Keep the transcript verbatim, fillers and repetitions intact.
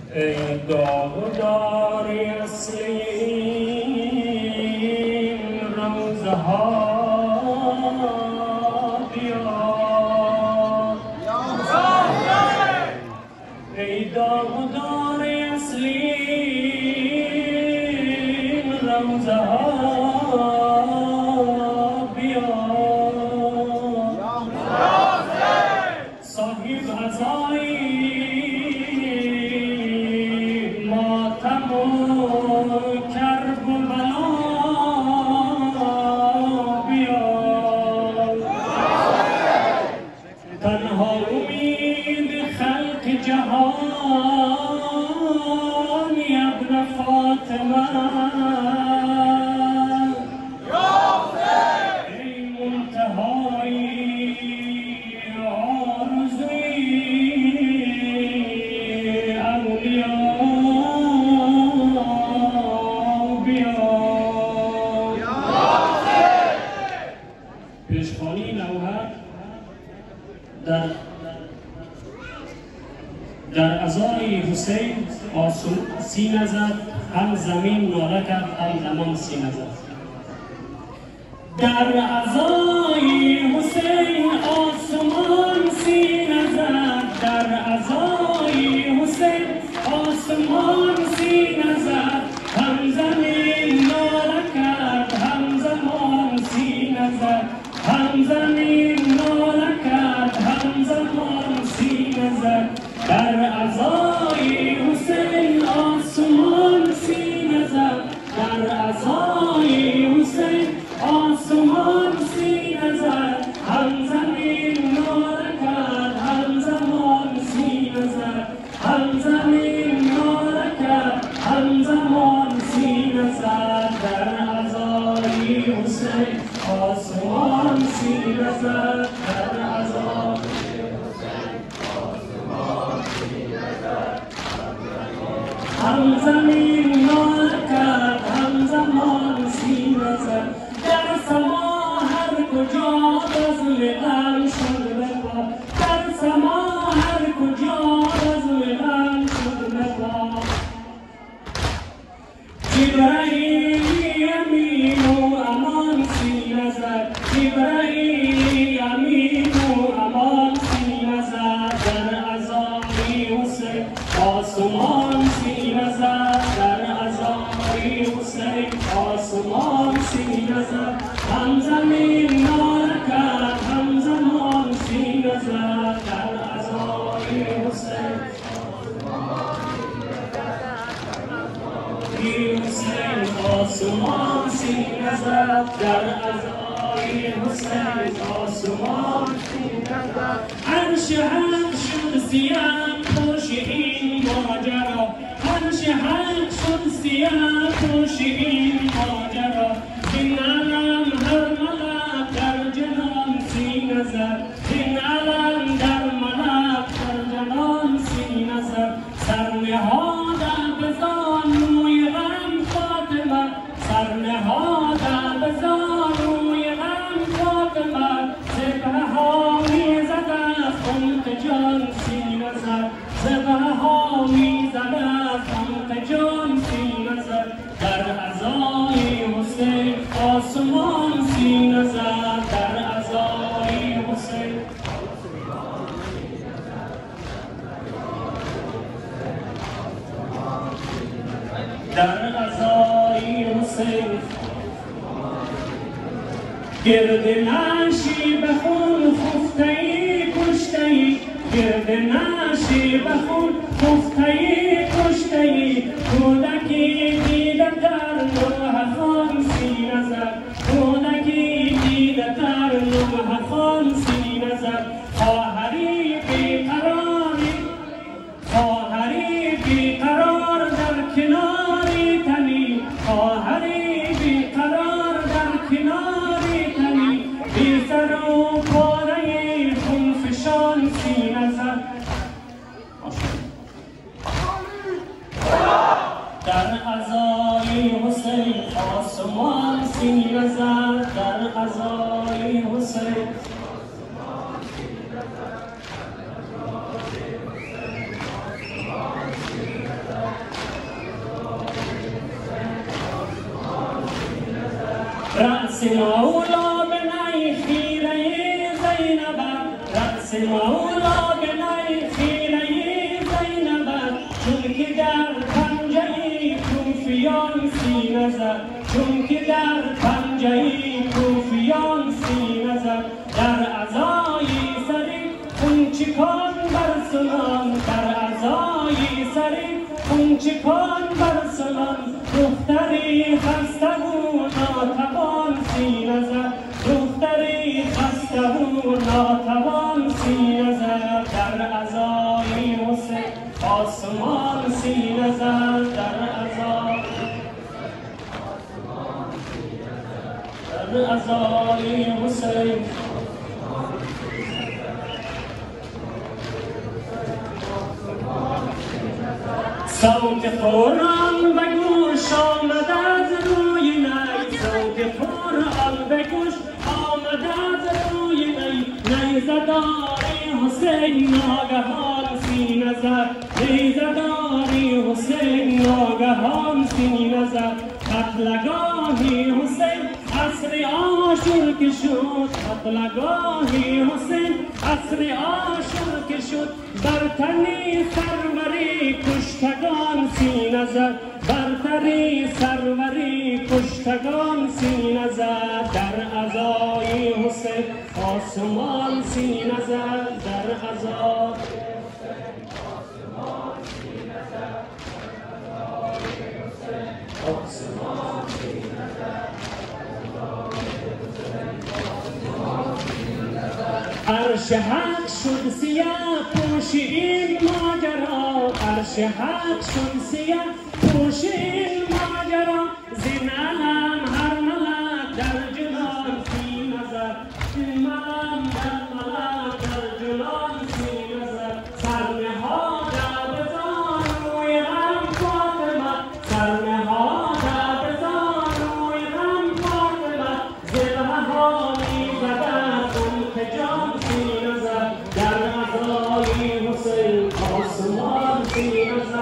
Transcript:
ای داغدار اصل این روزه ها بیا، ای داغدار اصل این روزه ها بیا، صاحب عزایی کرب و بلا بیا، تنها امید خلق جهان ابن فاطمه، ای منتهای آرزوی اولیا پیشخوانی نوحه در در ازای حسین آسمان سینه زد، هم زمین ناله کرد هم زمان سینه زد. در ازای حسین آسمان سینه زد، در ازای حسین آسمان سینه زد، هم زمین ناله کرد هم زمان سینه زد، هم زمین ناله کرد هم زمان سینه زد. در عزای حسین آسمان سینه زد، در عزای حسین آسمان سینه زد، هم زمین ناله کرد هم زمان سینه زد، هم زمین ناله کرد هم زمان سینه زد. در عزای حسین آسمان سینه زد، در عزای هم زمین ناله کرد هم زمان سینه زد. در سما هر کجا بزم غم شد بپا، در سما هر کجا بزم غم شد بپا. جبرائیل امین و امان سینه زد، جبرائیل امین و امان سینه زد. در عزای حسین آسمان سینه زد، در عزای حسین آسمان سینه زد، هم زمین ناله کرد هم زمان سینه زد. در عزای حسین حسین آسمان سینه زد، در عزای حسین آسمان سینه زد. عرش حق شد سیاه پوش این ماجرا، عرش حق شد سیاه پوش این ماجرا. این علم هر ملک در جنان سینه زد، این علم در ملک در جنان سینه زد. سر نهاده به زانوی غم فاطمه، سر نهاده به زانوی غم فاطمه. زبره ها می زده خونت جان سینه زد، زبره ها می زده خونت جان سینه زد. در عزای حسین آسمان سینه زد، در عزای حسین در عزای حسین گرد نشی به خون خفته‌ای کشته‌ای، گرد نشی به خون خفته‌ای کشته‌ای. کودکی دیده در نوح خان سینه زد، کودکی دیده در نوح خان سینه زد. خواهری بیقراری، خواهری بیقرار در کناری تنی، خواهری بیقرار در کناری تنی. بی سر و پاره خونفشان سینه زد. در عزای حسین آسمان سینه زد، در عزای حسین رقص مولا بنای خیره زینب، رقص مولا بنای خیره زینب، چون که در پنجه کوفیان سینه زد، چون که در پنجه کوفیان سینه زد، در عزای سری خونچکان برسنان، در عزای سری خونچکان برسنان، دختری خسته و ناتوان سینه زد، دختری خسته و ناتوان سینه زد، در عزای حسین آسمان سینه زد، در عزای در عزای حسین صوت قرآن به گوش آمد از روی نی، صوت قرآن به گوش آمد از روی نی، نیزداری حسین ناگهان سینه زد، نیزداری حسین ناگهان سینه زد، قتلگاهی حسین عصر عاشور که شد، قتلگاهی حسین عصر عاشور که شد، برتنی سروری کشتگان سینه زد، برتری سروری کشتگان سینه زد، در عزای حسین آسمان سینه زد، در عزای آسمان سینه زد، آسمان سینه زد، عرش حق شد سیاه پوش این ماجرا، عرش حق شد سیاه پوش این ماجرا، زین علم هر ملک در جنان سینه زد، زین علم هر ملک در جنان سینه زد، سر نهاده به زانوی غم فاطمه، سر نهاده به زانوی غم فاطمه، زلهانی زده خون جان سینه زد، در عزای حسین آسمان سینه زد.